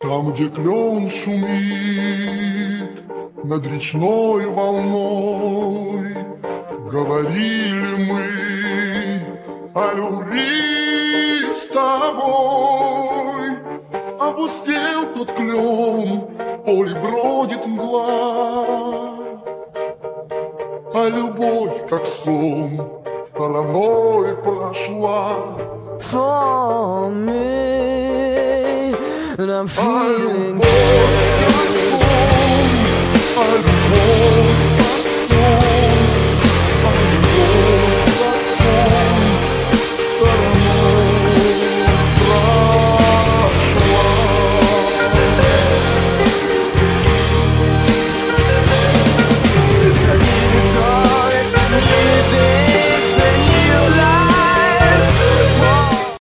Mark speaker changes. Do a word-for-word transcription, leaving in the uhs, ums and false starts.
Speaker 1: Там, где клен шумит над речной волной, говорили мы о любви с тобой. Опустел тот клен, поле бродит мгла, а любовь, как сон, стороной прошла.
Speaker 2: For me, and I'm feeling good.